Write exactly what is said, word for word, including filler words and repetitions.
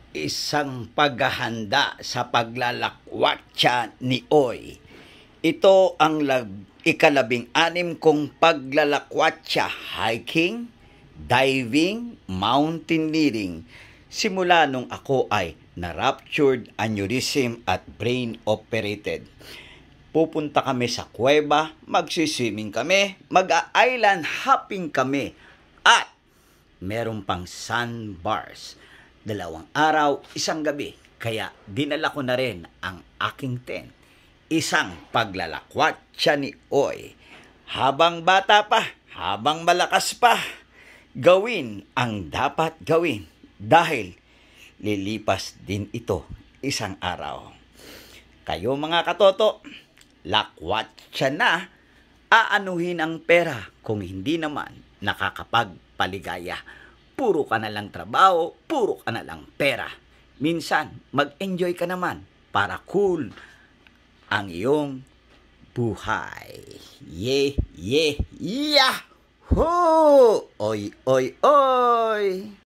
isang paghahanda sa paglalakwatsa ni Oy. Ito ang lab- ikalabing anim kong paglalakwatsa, hiking, diving, mountaineering. Simula nung ako ay na-ruptured, aneurism at brain operated. Pupunta kami sa kuweba, magsiswimming kami, mag-island hopping kami, at meron pang sandbars. Dalawang araw, isang gabi. Kaya dinala ko na rin ang aking tent. Isang paglalakwatsa ni Oy. Habang bata pa, habang malakas pa, gawin ang dapat gawin. Dahil lilipas din ito isang araw. Kayo mga katoto, lakwatsa na, aanuhin ang pera kung hindi naman nakakapagpaligaya. Puro ka na lang trabaho, puro ka na lang pera. Minsan, mag-enjoy ka naman para cool ang iyong buhay. Ye, ye, yahoo! Oy, oy, oy!